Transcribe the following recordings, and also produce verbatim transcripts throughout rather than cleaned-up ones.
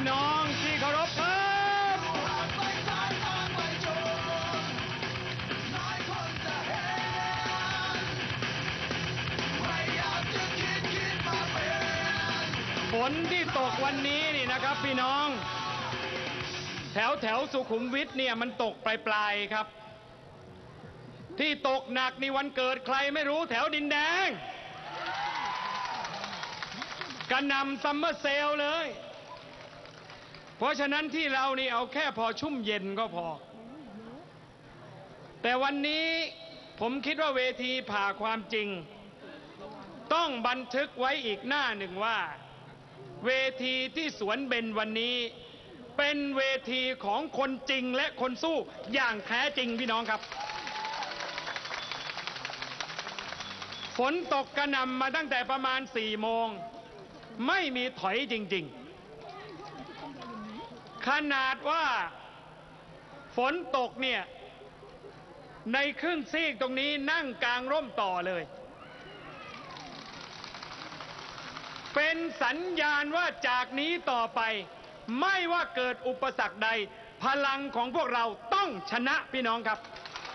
น้องที่เคารพครับฝนที่ตกวันนี้นี่นะครับพี่น้องแถวแถวสุขุมวิทเนี่ยมันตกปลายๆครับที่ตกหนักในวันเกิดใครไม่รู้แถวดินแดงกระหน่ำซัมเมอร์เซลเลยเพราะฉะนั้นที่เรานี่เอาแค่พอชุ่มเย็นก็พอแต่วันนี้ผมคิดว่าเวทีผ่าความจริงต้องบันทึกไว้อีกหน้าหนึ่งว่าเวทีที่สวนเบญวันนี้เป็นเวทีของคนจริงและคนสู้อย่างแท้จริงพี่น้องครับฝนตกกระหน่ำมาตั้งแต่ประมาณสี่โมงไม่มีถอยจริงๆขนาดว่าฝนตกเนี่ยในครึ่งซีกตรงนี้นั่งกลางร่มต่อเลยเป็นสัญญาณว่าจากนี้ต่อไปไม่ว่าเกิดอุปสรรคใดพลังของพวกเราต้องชนะพี่น้องครับ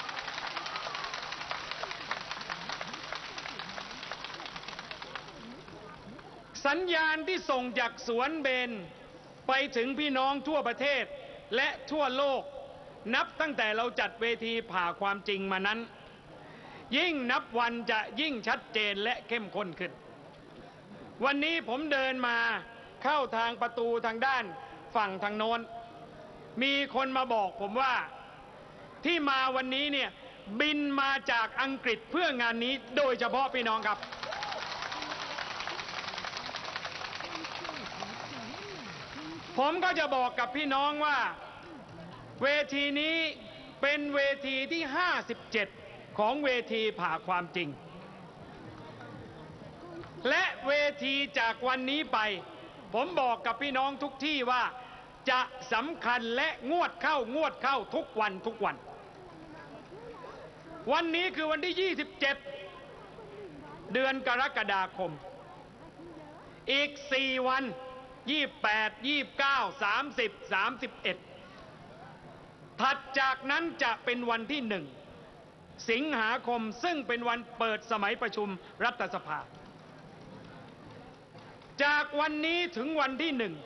สัญญาณที่ส่งจากสวนเบญไปถึงพี่น้องทั่วประเทศและทั่วโลกนับตั้งแต่เราจัดเวทีผ่าความจริงมานั้นยิ่งนับวันจะยิ่งชัดเจนและเข้มข้นขึ้นวันนี้ผมเดินมาเข้าทางประตูทางด้านฝั่งทางโน้นมีคนมาบอกผมว่าที่มาวันนี้เนี่ยบินมาจากอังกฤษเพื่องานนี้โดยเฉพาะพี่น้องครับผมก็จะบอกกับพี่น้องว่าเวทีนี้เป็นเวทีที่ห้าสิบเจ็ดของเวทีผ่าความจริงและเวทีจากวันนี้ไปผมบอกกับพี่น้องทุกที่ว่าจะสำคัญและงวดเข้างวดเข้าทุกวันทุกวันวันนี้คือวันที่ยี่สิบเจ็ดเดือนกรกฎาคมอีกสี่วันยี่สิบแปด ยี่สิบเก้า สามสิบ สามสิบเอ็ดถัดจากนั้นจะเป็นวันที่หนึ่งสิงหาคมซึ่งเป็นวันเปิดสมัยประชุมรัฐสภาจากวันนี้ถึงวันที่หนึ่ง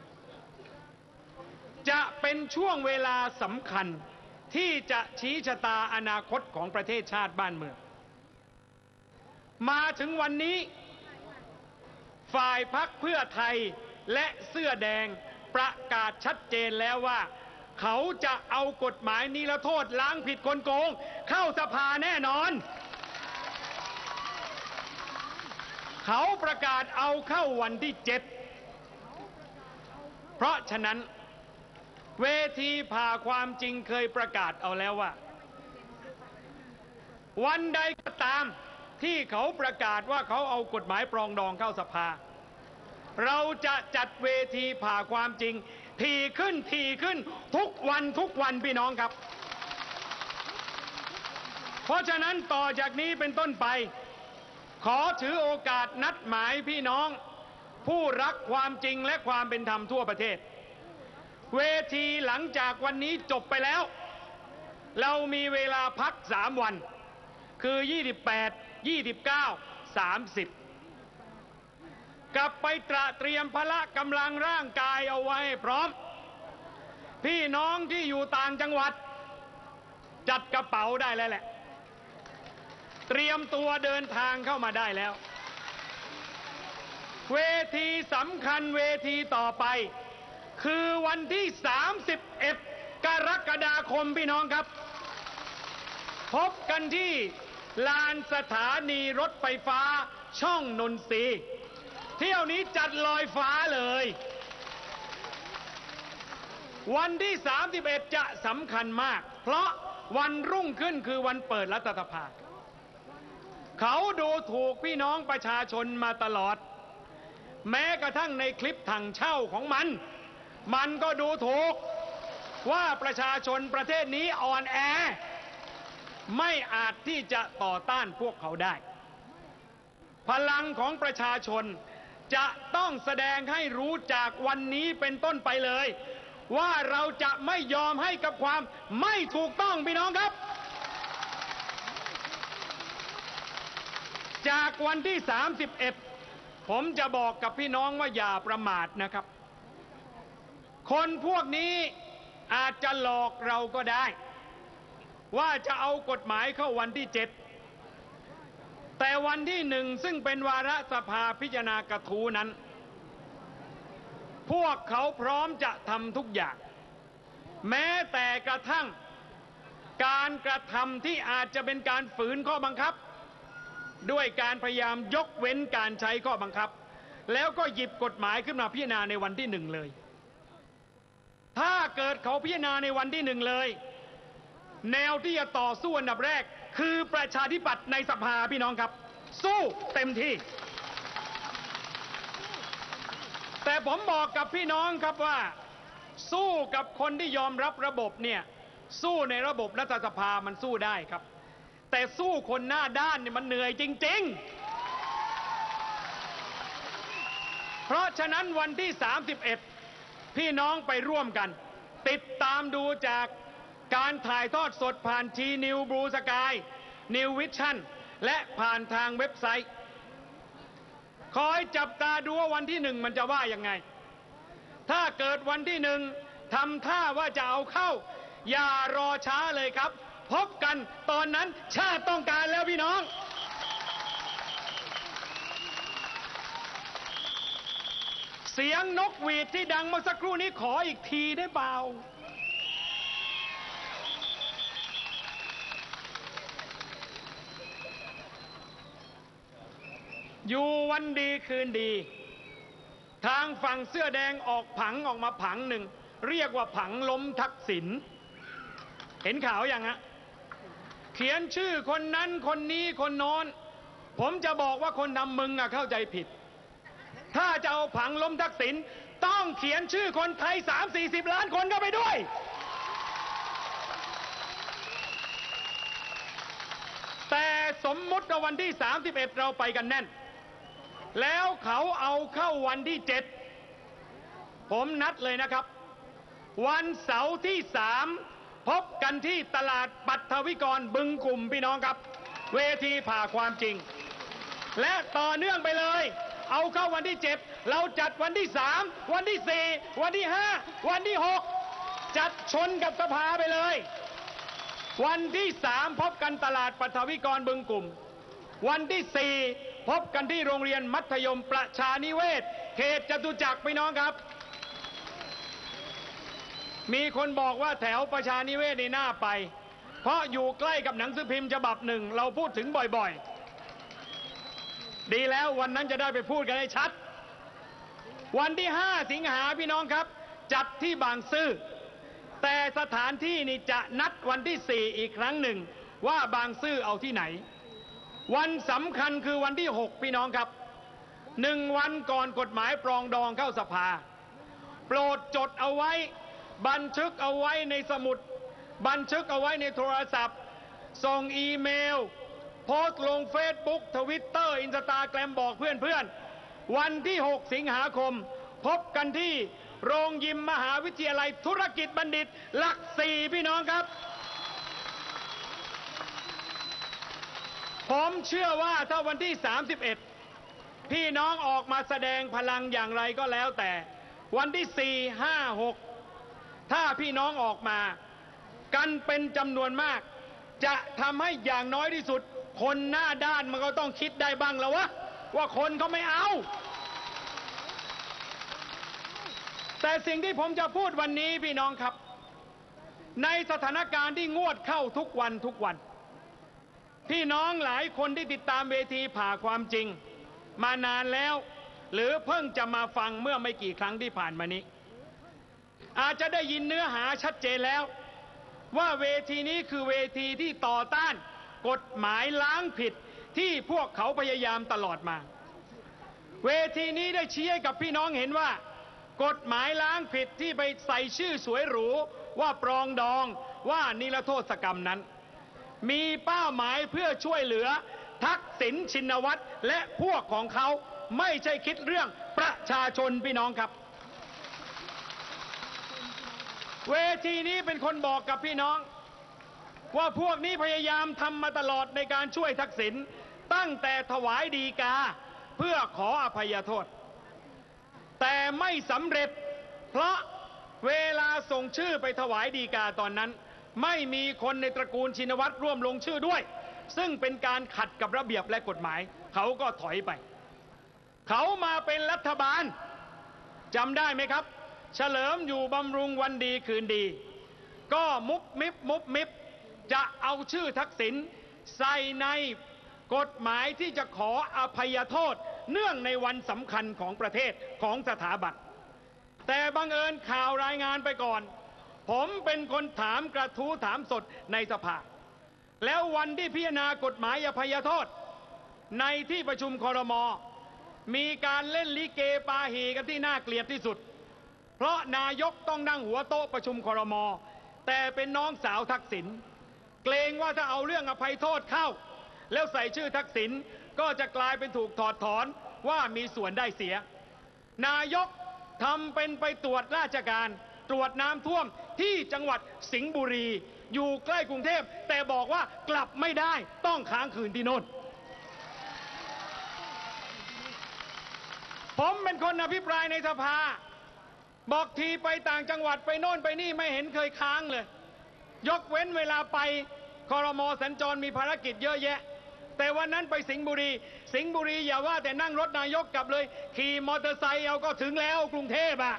จะเป็นช่วงเวลาสำคัญที่จะชี้ชะตาอนาคตของประเทศชาติบ้านเมืองมาถึงวันนี้ฝ่ายพรรคเพื่อไทยและเสื้อแดงประกาศชัดเจนแล้วว่าเขาจะเอากฎหมายนิรโทษล้างผิดคนโกงเข้าสภาแน่นอนเขาประกาศเอาเข้าวันที่เจ็ดเพราะฉะนั้นเวทีผ่าความจริงเคยประกาศเอาแล้วว่าวันใดก็ตามที่เขาประกาศว่าเขาเอากฎหมายปรองดองเข้าสภาเราจะจัดเวทีผ่าความจริงถี่ขึ้นถี่ขึ้นทุกวันทุกวันพี่น้องครับเพราะฉะนั้นต่อจากนี้เป็นต้นไปขอถือโอกาสนัดหมายพี่น้องผู้รักความจริงและความเป็นธรรมทั่วประเทศเวทีหลังจากวันนี้จบไปแล้วเรามีเวลาพักสามวันคือยี่สิบแปด ยี่สิบเก้า สามสิบกลับไปตระเตรียมพละกำลังร่างกายเอาไว้พร้อมพี่น้องที่อยู่ต่างจังหวัดจัดกระเป๋าได้แล้วแหละเตรียมตัวเดินทางเข้ามาได้แล้วเวทีสำคัญเวทีต่อไปคือวันที่สามสิบเอ็ดกรกฎาคมพี่น้องครับพบกันที่ลานสถานีรถไฟฟ้าช่องนนทรีย์เที่ยวนี้จัดลอยฟ้าเลยวันที่สามสิบเอ็ดจะสำคัญมากเพราะวันรุ่งขึ้นคือวันเปิดรัฐสภาเขาดูถูกพี่น้องประชาชนมาตลอดแม้กระทั่งในคลิปถังเช่าของมันมันก็ดูถูกว่าประชาชนประเทศนี้อ่อนแอไม่อาจที่จะต่อต้านพวกเขาได้พลังของประชาชนจะต้องแสดงให้รู้จากวันนี้เป็นต้นไปเลยว่าเราจะไม่ยอมให้กับความไม่ถูกต้องพี่น้องครับจากวันที่สามสิบเอ็ดผมจะบอกกับพี่น้องว่าอย่าประมาทนะครับคนพวกนี้อาจจะหลอกเราก็ได้ว่าจะเอากฎหมายเข้าวันที่เจ็ดแต่วันที่หนึ่งซึ่งเป็นวาระสภาพิจารณากระทู้นั้นพวกเขาพร้อมจะทำทุกอย่างแม้แต่กระทั่งการกระทำที่อาจจะเป็นการฝืนข้อบังคับด้วยการพยายามยกเว้นการใช้ข้อบังคับแล้วก็หยิบกฎหมายขึ้นมาพิจารณาในวันที่หนึ่งเลยถ้าเกิดเขาพิจารณาในวันที่หนึ่งเลยแนวที่จะต่อสู้อันดับแรกคือประชาธิปัตย์ในสภาพี่น้องครับสู้เต็มที่แต่ผมบอกกับพี่น้องครับว่าสู้กับคนที่ยอมรับระบบเนี่ยสู้ในระบบรัฐสภามันสู้ได้ครับแต่สู้คนหน้าด้านเนี่ยมันเหนื่อยจริงๆเพราะฉะนั้นวันที่สามสิบเอ็ดพี่น้องไปร่วมกันติดตามดูจากการถ่ายทอดสดผ่านทีนิวบลูสกายนิววิชั่นและผ่านทางเว็บไซต์คอยจับตาดูว่าวันที่หนึ่งมันจะว่ายังไงถ้าเกิดวันที่หนึ่งทำท่าว่าจะเอาเข้าอย่ารอช้าเลยครับพบกันตอนนั้นชาติต้องการแล้วพี่น้องเสียงนกหวีดที่ดังเมื่อสักครู่นี้ขออีกทีได้เปล่าอยู่วันดีคืนดีทางฝั่งเสื้อแดงออกผังออกมาผังหนึ่งเรียกว่าผังล้มทักษิณเห็นข่าวยังฮะเขียนชื่อคนนั้นคนนี้คนโน้นผมจะบอกว่าคนทำมึงอะเข้าใจผิดถ้าจะเอาผังล้มทักษิณต้องเขียนชื่อคนไทยสามสี่สิบล้านคนเข้าไปด้วยแต่สมมุติว่าวันที่สามสิบเอ็ดเราไปกันแน่นแล้วเขาเอาเข้าวันที่เจ็ดผมนัดเลยนะครับวันเสาร์ที่สามพบกันที่ตลาดปัทวิกรบึงกลุ่มพี่น้องครับเวทีผ่าความจริงและต่อเนื่องไปเลยเอาเข้าวันที่เจ็ดเราจัดวันที่สามวันที่สี่วันที่ห้าวันที่หกจัดชนกับสภาไปเลยวันที่สามพบกันตลาดปัทวิกรบึงกลุ่มวันที่สี่พบกันที่โรงเรียนมัธยมประชานิเวศเขตจตุจักรพี่น้องครับมีคนบอกว่าแถวประชานิเวศในหน้าไปเพราะอยู่ใกล้กับหนังสือพิมพ์ฉบับหนึ่งเราพูดถึงบ่อยๆดีแล้ววันนั้นจะได้ไปพูดกันให้ชัดวันที่ห้าสิงหาพี่น้องครับจัดที่บางซื่อแต่สถานที่นี่จะนัดวันที่สี่อีกครั้งหนึ่งว่าบางซื่อเอาที่ไหนวันสำคัญคือวันที่หกพี่น้องครับหนึ่งวันก่อนกฎหมายปรองดองเข้าสภาโปรดจดเอาไว้บันทึกเอาไว้ในสมุดบันทึกเอาไว้ในโทรศัพท์ส่งอีเมลโพสต์ลงเฟซบุ๊กทวิตเตอร์อินสตาแกรมบอกเพื่อนๆวันที่หกสิงหาคมพบกันที่โรงยิมมหาวิทยาลัยธุรกิจบัณฑิตหลักสี่พี่น้องครับผมเชื่อว่าถ้าวันที่สามสิบเอ็ดพี่น้องออกมาแสดงพลังอย่างไรก็แล้วแต่วันที่สี่ ห้า หกถ้าพี่น้องออกมากันเป็นจำนวนมากจะทำให้อย่างน้อยที่สุดคนหน้าด้านมันก็ต้องคิดได้บ้างแล้ววะว่าคนเขาไม่เอาแต่สิ่งที่ผมจะพูดวันนี้พี่น้องครับในสถานการณ์ที่งวดเข้าทุกวันทุกวันพี่น้องหลายคนที่ติดตามเวทีผ่าความจริงมานานแล้วหรือเพิ่งจะมาฟังเมื่อไม่กี่ครั้งที่ผ่านมานี้อาจจะได้ยินเนื้อหาชัดเจนแล้วว่าเวทีนี้คือเวทีที่ต่อต้านกฎหมายล้างผิดที่พวกเขาพยายามตลอดมาเวทีนี้ได้ชี้ให้กับพี่น้องเห็นว่ากฎหมายล้างผิดที่ไปใส่ชื่อสวยหรูว่าปรองดองว่านิรโทษกรรมนั้นมีเป้าหมายเพื่อช่วยเหลือทักษิณชินวัตรและพวกของเขาไม่ใช่คิดเรื่องประชาชนพี่น้องครับเวทีนี้เป็นคนบอกกับพี่น้องว่าพวกนี้พยายามทำมาตลอดในการช่วยทักษิณตั้งแต่ถวายฎีกาเพื่อขออภัยโทษแต่ไม่สำเร็จเพราะเวลาส่งชื่อไปถวายฎีกาตอนนั้นไม่มีคนในตระกูลชินวัตรร่วมลงชื่อด้วยซึ่งเป็นการขัดกับระเบียบและกฎหมายเขาก็ถอยไปเขามาเป็นรัฐบาลจำได้ไหมครับเฉลิมอยู่บำรุงวันดีคืนดีก็มุบมิบมุบมิบจะเอาชื่อทักษิณใส่ในกฎหมายที่จะขออภัยโทษเนื่องในวันสำคัญของประเทศของสถาบันแต่บังเอิญข่าวรายงานไปก่อนผมเป็นคนถามกระทู้ถามสดในสภาแล้ววันที่พิจารณากฎหมายอภัยโทษในที่ประชุมครม.มีการเล่นลิเกปาหีกันที่น่าเกลียดที่สุดเพราะนายกต้องนั่งหัวโต๊ะประชุมครม.แต่เป็นน้องสาวทักษิณเกรงว่าถ้าเอาเรื่องอภัยโทษเข้าแล้วใส่ชื่อทักษิณก็จะกลายเป็นถูกถอดถอนว่ามีส่วนได้เสียนายกทำเป็นไปตรวจราชการตรวจน้ำท่วมที่จังหวัดสิงห์บุรีอยู่ใกล้กรุงเทพแต่บอกว่ากลับไม่ได้ต้องค้างคืนที่โน่นผมเป็นคนอภิปรายในสภาบอกทีไปต่างจังหวัดไปโน่นไปนี่ไม่เห็นเคยค้างเลยยกเว้นเวลาไปครม.สัญจรมีภารกิจเยอะแยะแต่วันนั้นไปสิงห์บุรีสิงห์บุรีอย่าว่าแต่นั่งรถนายกกลับเลยขี่มอเตอร์ไซค์เอาก็ถึงแล้วกรุงเทพอะ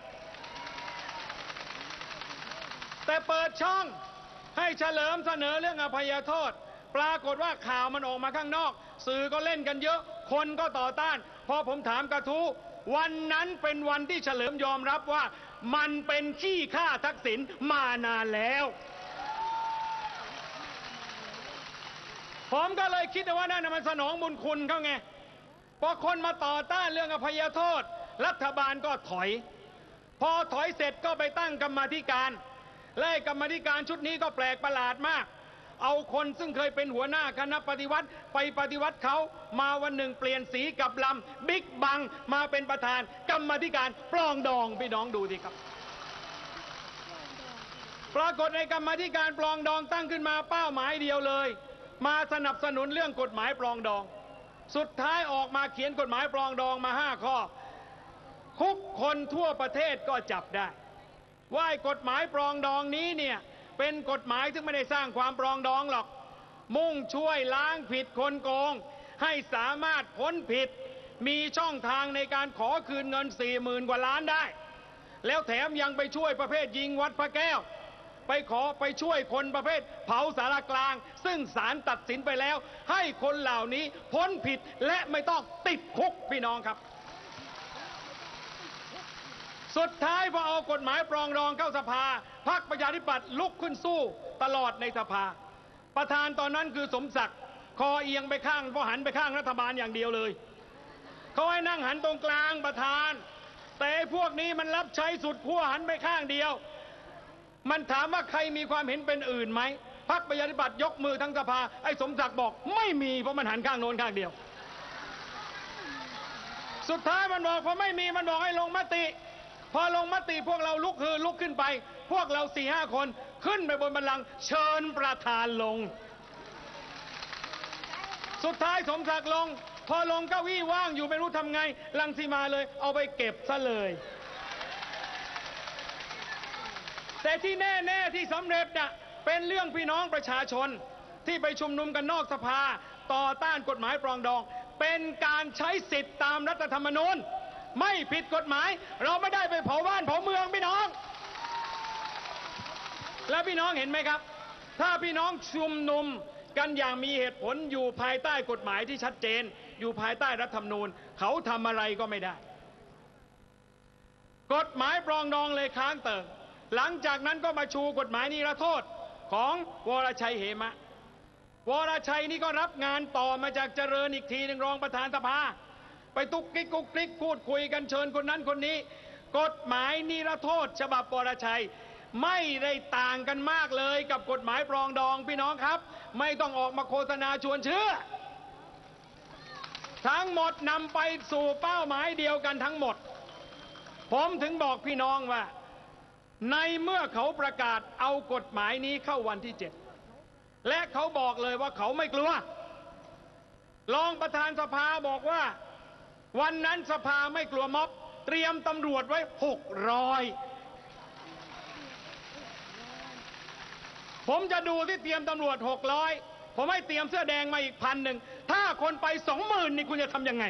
แต่เปิดช่องให้เฉลิมเสนอเรื่องอภัยโทษปรากฏว่าข่าวมันออกมาข้างนอกสื่อก็เล่นกันเยอะคนก็ต่อต้านพอผมถามกระทู้วันนั้นเป็นวันที่เฉลิมยอมรับว่ามันเป็นขี้ข้าทักษิณมานานแล้วผมก็เลยคิดว่านั่นมันสนองบุญคุณเขาไงพอคนมาต่อต้านเรื่องอภัยโทษรัฐบาลก็ถอยพอถอยเสร็จก็ไปตั้งกรรมาธิการและกรรมาธิการชุดนี้ก็แปลกประหลาดมากเอาคนซึ่งเคยเป็นหัวหน้าคณะปฏิวัติไปปฏิวัติเขามาวันหนึ่งเปลี่ยนสีกับลำบิ๊กบังมาเป็นประธานกรรมาธิการปรองดองพี่น้องดูสิครับปรากฏในกรรมาธิการปรองดองตั้งขึ้นมาเป้าหมายเดียวเลยมาสนับสนุนเรื่องกฎหมายปรองดองสุดท้ายออกมาเขียนกฎหมายปรองดองมาห้าข้อคุกคนทั่วประเทศก็จับได้ว่ากฎหมายปรองดองนี้เนี่ยเป็นกฎหมายที่ไม่ได้สร้างความปรองดองหรอกมุ่งช่วยล้างผิดคนโกงให้สามารถพ้นผิดมีช่องทางในการขอคืนเงินสี่หมื่นกว่าล้านได้แล้วแถมยังไปช่วยประเภทยิงวัดพระแก้วไปขอไปช่วยคนประเภทเผาสารกลางซึ่งศาลตัดสินไปแล้วให้คนเหล่านี้พ้นผิดและไม่ต้องติดคุกพี่น้องครับสุดท้ายพอเอากฎหมายปรองดองเข้าสภาพรรคประชาธิปัตย์ลุกขึ้นสู้ตลอดในสภาประธานตอนนั้นคือสมศักดิ์คอเอียงไปข้างเพราะหันไปข้างรัฐบาลอย่างเดียวเลยเขาให้นั่งหันตรงกลางประธานแต่พวกนี้มันรับใช้สุดขั้วหันไปข้างเดียวมันถามว่าใครมีความเห็นเป็นอื่นไหมพรรคประชาธิปัตย์ยกมือทั้งสภาไอ้สมศักดิ์บอกไม่มีเพราะมันหันข้างโน้นข้างเดียวสุดท้ายมันบอกพอไม่มีมันบอกให้ลงมติพอลงมติพวกเราลุกคือลุกขึ้นไปพวกเราสี่ห้าคนขึ้นไปบนบัลลังก์เชิญประธานลงสุดท้ายสมศักดิ์ลงพอลงเก้าอี้ว่างอยู่ไม่รู้ทำไงรังสีมาเลยเอาไปเก็บซะเลยแต่ที่แน่ๆที่สำเร็จน่ะเป็นเรื่องพี่น้องประชาชนที่ไปชุมนุมกันนอกสภาต่อต้านกฎหมายปรองดองเป็นการใช้สิทธิตามรัฐธรรมนูญไม่ผิดกฎหมายเราไม่ได้ไปเผาบ้านเผาเมืองพี่น้องแล้วพี่น้องเห็นไหมครับถ้าพี่น้องชุมนุมกันอย่างมีเหตุผลอยู่ภายใต้กฎหมายที่ชัดเจนอยู่ภายใต้รัฐธรรมนูญเขาทำอะไรก็ไม่ได้กฎหมายปรองดองเลยค้างเติ่งหลังจากนั้นก็มาชูกฎหมายนิรโทษของวรชัยเหมะวรชัยนี่ก็รับงานต่อมาจากเจริญอีกทีหนึ่งรองประธานสภาไปตุกกิ๊กกุกกิ๊กพูดคุยกันเชิญคนนั้นคนนี้กฎหมายนิรโทษฉบับวรชัยไม่ได้ต่างกันมากเลยกับกฎหมายปรองดองพี่น้องครับไม่ต้องออกมาโฆษณาชวนเชื่อทั้งหมดนำไปสู่เป้าหมายเดียวกันทั้งหมดผมถึงบอกพี่น้องว่าในเมื่อเขาประกาศเอากฎหมายนี้เข้าวันที่เจ็ดและเขาบอกเลยว่าเขาไม่กลัวรองประธานสภาบอกว่าวันนั้นสภาไม่กลัวม็อบเตรียมตำรวจไว้หกร้อยผมจะดูที่เตรียมตำรวจหกร้อยผมให้เตรียมเสื้อแดงมาอีกพันหนึ่งถ้าคนไปสองหมื่นนี่คุณจะทำยังไง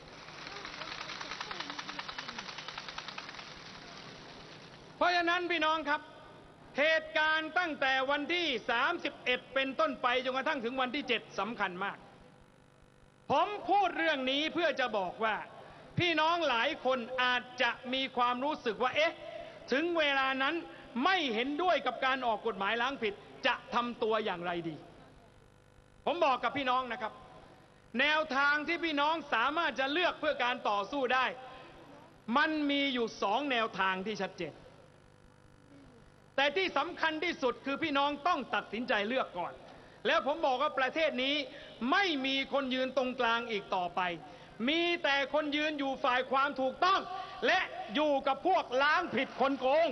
เพราะฉะนั้นพี่น้องครับเหตุการณ์ตั้งแต่วันที่สามสิบเอ็ดเป็นต้นไปจนกระทั่งถึงวันที่เจ็ดสำคัญมากผมพูดเรื่องนี้เพื่อจะบอกว่าพี่น้องหลายคนอาจจะมีความรู้สึกว่าเอ๊ะถึงเวลานั้นไม่เห็นด้วยกับการออกกฎหมายล้างผิดจะทำตัวอย่างไรดีผมบอกกับพี่น้องนะครับแนวทางที่พี่น้องสามารถจะเลือกเพื่อการต่อสู้ได้มันมีอยู่สองแนวทางที่ชัดเจนแต่ที่สำคัญที่สุดคือพี่น้องต้องตัดสินใจเลือกก่อนแล้วผมบอกว่าประเทศนี้ไม่มีคนยืนตรงกลางอีกต่อไปมีแต่คนยืนอยู่ฝ่ายความถูกต้องและอยู่กับพวกล้างผิดคนโกง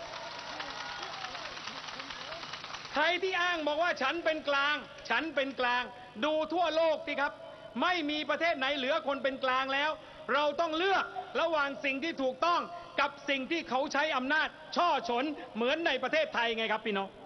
ใครที่อ้างบอกว่าฉันเป็นกลางฉันเป็นกลางดูทั่วโลกสิครับไม่มีประเทศไหนเหลือคนเป็นกลางแล้วเราต้องเลือกระหว่างสิ่งที่ถูกต้องกับสิ่งที่เขาใช้อำนาจช่อฉนเหมือนในประเทศไทยไงครับพี่น้อง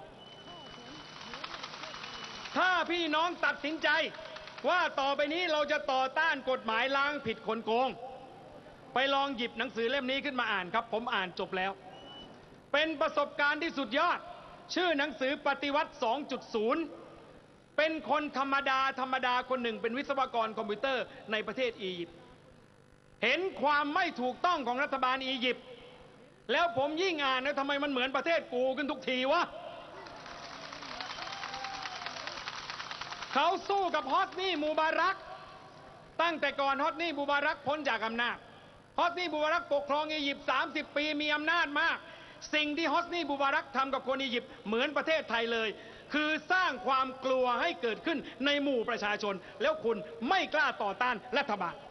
ถ้าพี่น้องตัดสินใจว่าต่อไปนี้เราจะต่อต้านกฎหมายล้างผิดคนโกงไปลองหยิบหนังสือเล่มนี้ขึ้นมาอ่านครับผมอ่านจบแล้วเป็นประสบการณ์ที่สุดยอดชื่อหนังสือปฏิวัติ สองจุดศูนย์ เป็นคนธรรมดาธรรมดาคนหนึ่งเป็นวิศวกรคอมพิวเตอร์ในประเทศอียิปต์เห็นความไม่ถูกต้องของรัฐบาลอียิปต์แล้วผมยิ่งอ่านนะทำไมมันเหมือนประเทศกูขึ้นทุกทีวะเขาสู้กับฮอสนีมูบารักตั้งแต่ก่อนฮอสนีมูบารักพ้นจากอำนาจฮอสนีมูบารักปกครองอียิปต์สามสิบปีมีอำนาจมากสิ่งที่ฮอสนีมูบารักทำกับคนอียิปต์เหมือนประเทศไทยเลยคือสร้างความกลัวให้เกิดขึ้นในหมู่ประชาชนแล้วคุณไม่กล้าต่อต้านรัฐบาล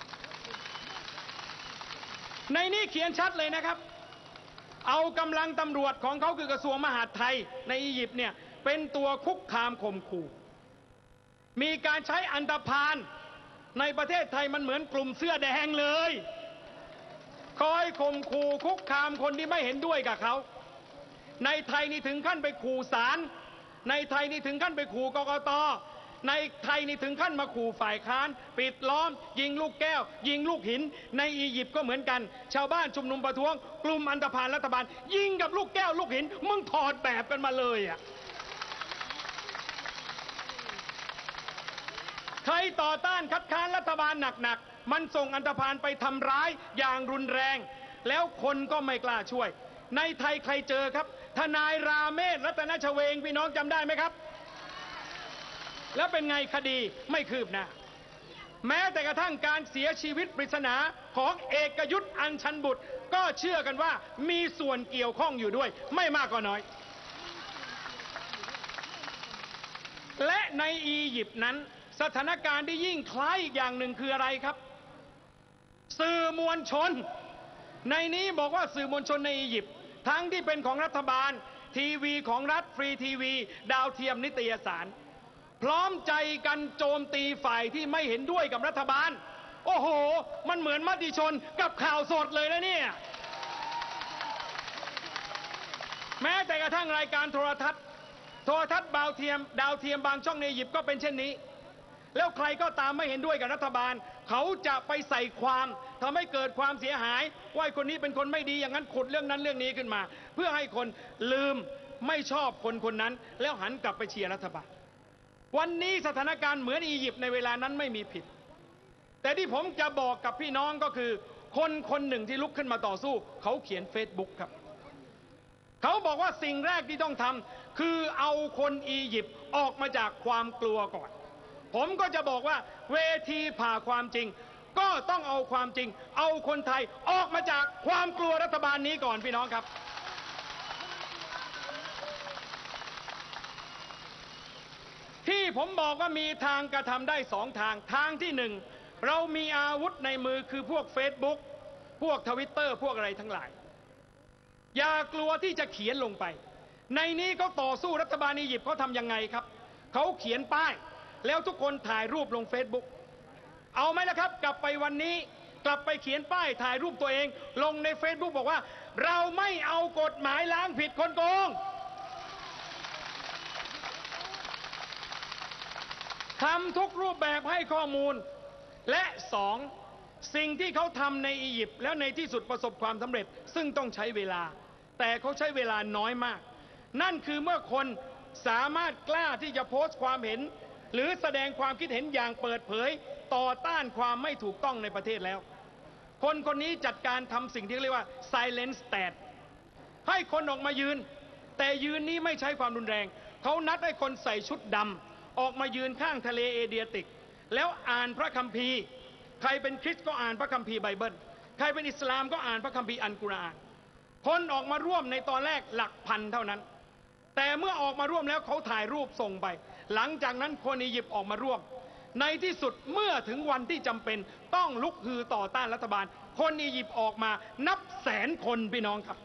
ในนี้เขียนชัดเลยนะครับเอากำลังตำรวจของเขาคือกระทรวงมหาดไทยในอียิปต์เนี่ยเป็นตัวคุกคามข่มขู่มีการใช้อันธพาลในประเทศไทยมันเหมือนกลุ่มเสื้อแดงเลยคอยข่มขู่คุกคามคนที่ไม่เห็นด้วยกับเขาในไทยนี่ถึงขั้นไปขู่ศาลในไทยนี่ถึงขั้นไปขู่กกต.ในไทยนี่ถึงขั้นมาขู่ฝ่ายค้านปิดล้อมยิงลูกแก้วยิงลูกหินในอียิปต์ก็เหมือนกันชาวบ้านชุมนุมประท้วงกลุ่มอันธพาลรัฐบาลยิงกับลูกแก้วลูกหินมึงถอดแบบกันมาเลยอ่ะใครต่อต้านคัดค้านรัฐบาลหนักๆมันส่งอันธพาลไปทำร้ายอย่างรุนแรงแล้วคนก็ไม่กล้าช่วยในไทยใครเจอครับทนายราเมศรัตนชเวงพี่น้องจำได้ไหมครับแล้วเป็นไงคดีไม่คืบหน้าแม้แต่กระทั่งการเสียชีวิตปริศนาของเอกยุทธอัญชันบุตรก็เชื่อกันว่ามีส่วนเกี่ยวข้องอยู่ด้วยไม่มากก็น้อยและในอียิปต์นั้นสถานการณ์ที่ยิ่งคล้ายอีกอย่างหนึ่งคืออะไรครับสื่อมวลชนในนี้บอกว่าสื่อมวลชนในอียิปต์ทั้งที่เป็นของรัฐบาลทีวีของรัฐฟรีทีวีดาวเทียมนิตยสารพร้อมใจกันโจมตีฝ่ายที่ไม่เห็นด้วยกับรัฐบาลโอ้โหมันเหมือนมติชนกับข่าวสดเลยนะเนี่ยแม้แต่กระทั่งรายการโทรทัศน์โทรทัศน์ดาวเทียมดาวเทียมบางช่องในอียิปต์ก็เป็นเช่นนี้แล้วใครก็ตามไม่เห็นด้วยกับรัฐบาลเขาจะไปใส่ความทำให้เกิดความเสียหายว่าคนนี้เป็นคนไม่ดีอย่างนั้นขุดเรื่องนั้นเรื่องนี้ขึ้นมาเพื่อให้คนลืมไม่ชอบคนคนนั้นแล้วหันกลับไปเชียร์รัฐบาลวันนี้สถานการณ์เหมือนอียิปต์ในเวลานั้นไม่มีผิดแต่ที่ผมจะบอกกับพี่น้องก็คือคนคนหนึ่งที่ลุกขึ้นมาต่อสู้เขาเขียนเฟซบุ๊กครับเขาบอกว่าสิ่งแรกที่ต้องทำคือเอาคนอียิปต์ออกมาจากความกลัวก่อนผมก็จะบอกว่าเวทีผ่าความจริงก็ต้องเอาความจริงเอาคนไทยออกมาจากความกลัวรัฐบาลนี้ก่อนพี่น้องครับที่ผมบอกว่ามีทางกระทำได้สองทางทางที่หนึ่งเรามีอาวุธในมือคือพวก Facebook พวกทวิตเตอร์พวกอะไรทั้งหลาย อย่ากลัวที่จะเขียนลงไปในนี้ก็ต่อสู้รัฐบาลอียิปต์เขาทำยังไงครับเขาเขียนป้ายแล้วทุกคนถ่ายรูปลง Facebook เอาไหมล่ะครับกลับไปวันนี้กลับไปเขียนป้ายถ่ายรูปตัวเองลงใน Facebook บอกว่าเราไม่เอากฎหมายล้างผิดคนโกงทำทุกรูปแบบให้ข้อมูลและสองสิ่งที่เขาทำในอียิปต์แล้วในที่สุดประสบความสำเร็จซึ่งต้องใช้เวลาแต่เขาใช้เวลาน้อยมากนั่นคือเมื่อคนสามารถกล้าที่จะโพสต์ความเห็นหรือแสดงความคิดเห็นอย่างเปิดเผยต่อต้านความไม่ถูกต้องในประเทศแล้วคนคนนี้จัดการทำสิ่งที่เรียกว่า silent stand ให้คนออกมายืนแต่ยืนนี้ไม่ใช้ความรุนแรงเขานัดให้คนใส่ชุดดำออกมายืนข้างทะเลเอเดียติกแล้วอ่านพระคัมภีร์ใครเป็นคริสต์ก็อ่านพระคัมภีร์ไบเบิลใครเป็นอิสลามก็อ่านพระคัมภีร์อัลกุรอานคนออกมาร่วมในตอนแรกหลักพันเท่านั้นแต่เมื่อออกมาร่วมแล้วเขาถ่ายรูปส่งไปหลังจากนั้นคนอียิปต์ออกมาร่วมในที่สุดเมื่อถึงวันที่จำเป็นต้องลุกฮือต่อต้านรัฐบาลคนอียิปต์ออกมานับแสนคนพี่น้องครับ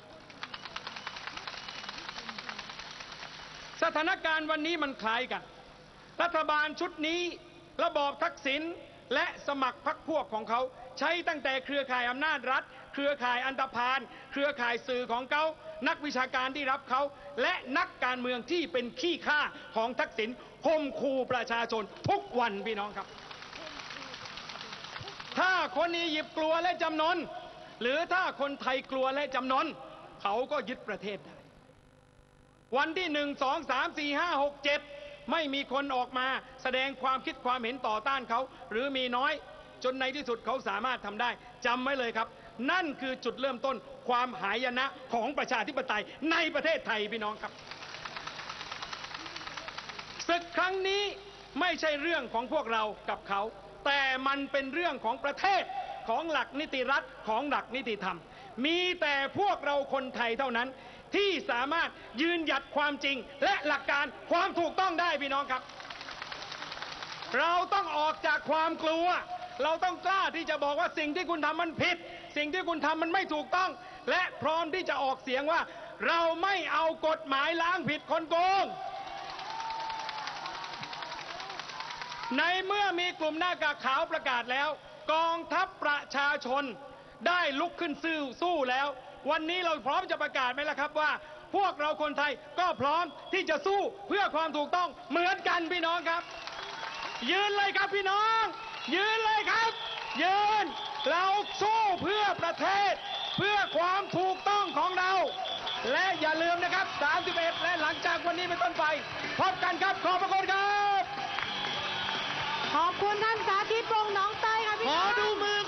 สถานการณ์วันนี้มันคล้ายกันรัฐบาลชุดนี้ระบอบทักษิณและสมัครพรรคพวกของเขาใช้ตั้งแต่เครือข่ายอำนาจรัฐเครือข่ายอันธพาลเครือข่ายสื่อของเขานักวิชาการที่รับเขาและนักการเมืองที่เป็นขี้ข้าของทักษิณข่มขู่ประชาชนทุกวันพี่น้องครับถ้าคนอียิปต์กลัวและจำนนหรือถ้าคนไทยกลัวและจำนนเขาก็ยึดประเทศได้วันที่หนึ่งสองสามสี่ห้าหกเจ็ดไม่มีคนออกมาแสดงความคิดความเห็นต่อต้านเขาหรือมีน้อยจนในที่สุดเขาสามารถทำได้จำไว้เลยครับนั่นคือจุดเริ่มต้นความหายนะของประชาธิปไตยในประเทศไทยพี่น้องครับศึกครั้งนี้ไม่ใช่เรื่องของพวกเรากับเขาแต่มันเป็นเรื่องของประเทศของหลักนิติรัฐของหลักนิติธรรมมีแต่พวกเราคนไทยเท่านั้นที่สามารถยืนหยัดความจริงและหลักการความถูกต้องได้พี่น้องครับเราต้องออกจากความกลัวเราต้องกล้าที่จะบอกว่าสิ่งที่คุณทำมันผิดสิ่งที่คุณทำมันไม่ถูกต้องและพร้อมที่จะออกเสียงว่าเราไม่เอากฎหมายล้างผิดคนโกงในเมื่อมีกลุ่มหน้ากากขาวประกาศแล้วกองทัพประชาชนได้ลุกขึ้นสู้สู้แล้ววันนี้เราพร้อมจะประกาศไหมล่ะครับว่าพวกเราคนไทยก็พร้อมที่จะสู้เพื่อความถูกต้องเหมือนกันพี่น้องครับยืนเลยครับพี่น้องยืนเลยครับยืนเราสู้เพื่อประเทศเพื่อความถูกต้องของเราและอย่าลืมนะครับสามสิบเอ็ดและหลังจากวันนี้เป็นต้นไปพบกันครับขอบพระคุณครับขอบคุณท่านสาธิตวงศ์หนองเตยค่ะพี่น้องขอดูมือ